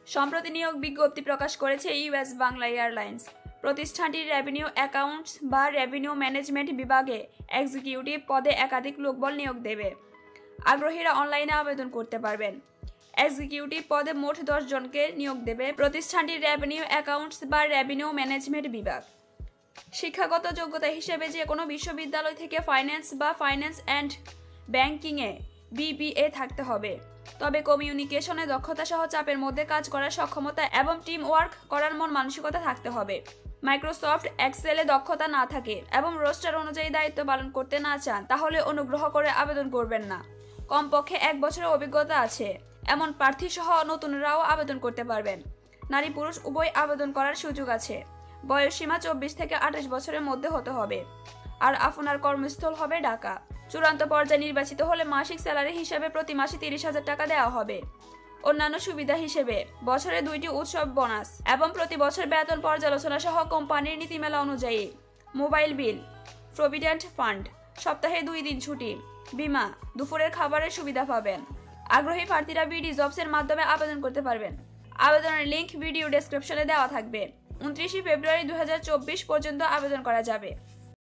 সম্প্রতি নিয়োগ বিজ্ঞপ্তি প্রকাশ করেছে ইউএস বাংলা এয়ারলাইন্স। প্রতিষ্ঠানটির রেভিনিউ অ্যাকাউন্টস বা রেভিনিউ ম্যানেজমেন্ট বিভাগে এক্সিকিউটিভ পদে একাধিক লোকবল নিয়োগ দেবে। আগ্রহীরা অনলাইনে আবেদন করতে পারবেন। এক্সিকিউটিভ পদে মোট 10 জনকে নিয়োগ দেবে প্রতিষ্ঠানটির রেভিনিউ অ্যাকাউন্টস বা রেভিনিউ ম্যানেজমেন্ট বিভাগ। শিক্ষাগত যোগ্যতা হিসেবে যে কোনো বিশ্ববিদ্যালয় থেকে ফাইন্যান্স বা ফাইন্যান্স অ্যান্ড ব্যাংকিংয়ে বিবিএ থাকতে হবে। তবে কমিউনিকেশনে দক্ষতা সহ চাপের মধ্যে কাজ করার সক্ষমতা এবং টিম ওয়ার্ক করার মন মানসিকতা থাকতে হবে। মাইক্রোসফট এক্সেলে দক্ষতা না থাকে এবং রোস্টার অনুযায়ী দায়িত্ব পালন করতে না চান তাহলে অনুগ্রহ করে আবেদন করবেন না। কমপক্ষে 1 বছরের অভিজ্ঞতা আছে এমন প্রার্থী সহ নতুনরাও আবেদন করতে পারবেন। নারী পুরুষ উভয় আবেদন করার সুযোগ আছে। বয়সসীমা 24 থেকে 28 বছরের মধ্যে হতে হবে। আর আপনার কর্মস্থল হবে ঢাকা। চূড়ান্ত পর্যায়ে নির্বাচিত হলে মাসিক স্যালারি হিসেবে প্রতি মাসে 30,000 টাকা দেওয়া হবে। অন্যান্য সুবিধা হিসেবে বছরে 2টি উৎসব বোনাস এবং প্রতি বছর বেতন পর্যালোচনা সহ কোম্পানির নীতিমালা অনুযায়ী মোবাইল বিল, প্রভিডেন্ট ফান্ড, সপ্তাহে 2 দিন ছুটি, বীমা, দুপুরের খাবারের সুবিধা পাবেন। আগ্রহী প্রার্থীরা বিডি জবসের মাধ্যমে আবেদন করতে পারবেন। আবেদনের লিংক ভিডিও ডেসক্রিপশনে দেওয়া থাকবে। 29 ফেব্রুয়ারি 2024 পর্যন্ত আবেদন করা যাবে।